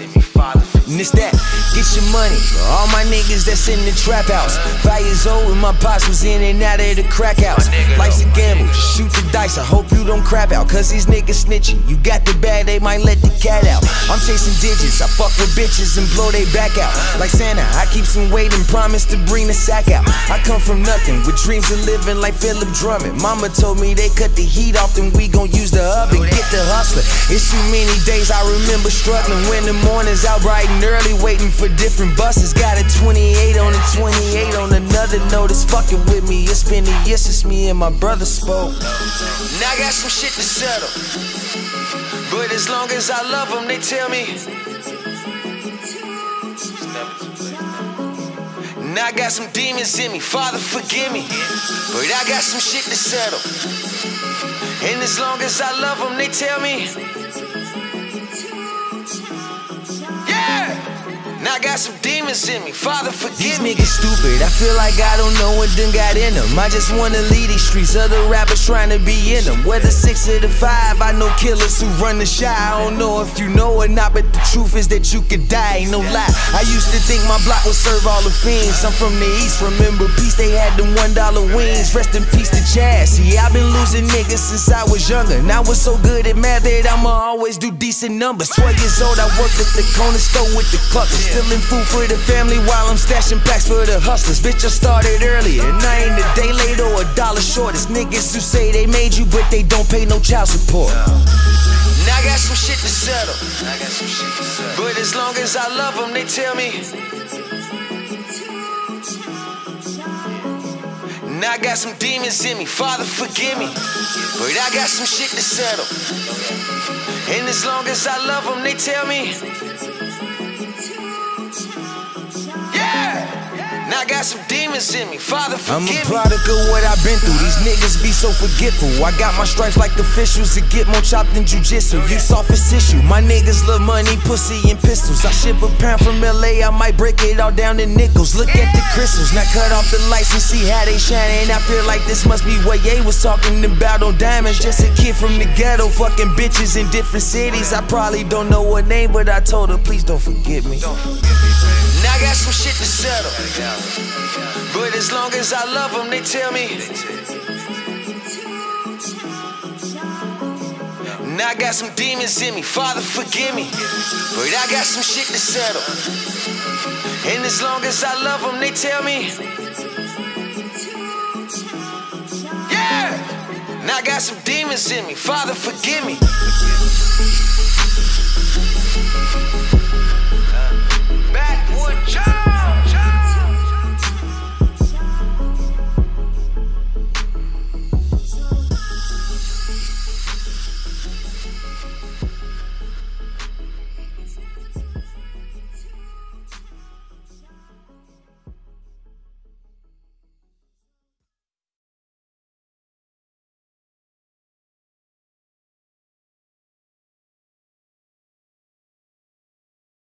in me, Father. And it's that, get your money. All my niggas that's in the trap house. 5 years old when my pops was in and out of the crack house. Life's a gamble, shoot the dice. I hope you don't crap out, cause these niggas snitching. You got the bag, they might let the cat out. I'm chasing digits, I fuck with bitches and blow they back out. Like Santa, I keep some weight and promise to bring the sack out. I come from nothing, with dreams of living like Philip Drummond. Mama told me they cut the heat off, then we gon' use the oven. Get the hustler, it's too many days I remember struggling. When the mornings out bright and early, waiting for different buses. Got a 28 on a 28 on another note. It's fucking with me. It's been a year since me and my brother spoke. Now I got some shit to settle, but as long as I love them, they tell me. Now I got some demons in me, Father forgive me, but I got some shit to settle. And as long as I love them, they tell me. Now I got some demons in me, Father forgive me. These niggas stupid, I feel like I don't know what done got in them. I just wanna lead these streets, other rappers trying to be in them. Whether 6 or the 5, I know killers who run the shy. I don't know if you know or not, but the truth is that you could die, ain't no lie. I used to think my block would serve all the fiends. I'm from the east, remember peace, they had them $1 wings. Rest in peace to Chad. See, I've been losing niggas since I was younger. Now I was so good at math that I'ma always do decent numbers. 12 years old, I worked at the corner store with the cluckers. Stealing food for the family while I'm stashing packs for the hustlers. Bitch, I started earlier, and I ain't a day late or $1 short. It's niggas who say they made you, but they don't pay no child support. Now I got some shit to settle, but as long as I love them, they tell me. Now I got some demons in me, Father forgive me, but I got some shit to settle. And as long as I love them, they tell me. Now I got some demons in me, Father forgive me. I'm a product of what I've been through. These niggas be so forgetful. I got my stripes like the officials to get more chopped than jujitsu. You soft as tissue. My niggas love money, pussy, and pistols. I ship a pound from LA, I might break it all down to nickels. Look at the crystals, now cut off the lights and see how they shine. And I feel like this must be what Ye was talking about on Diamonds. Just a kid from the ghetto, fucking bitches in different cities. I probably don't know her name, but I told her, please don't forget me. Now I got some shit to settle, but as long as I love them, they tell me. Now I got some demons in me, Father forgive me, but I got some shit to settle. And as long as I love them, they tell me. Now I got some demons in me, Father forgive me.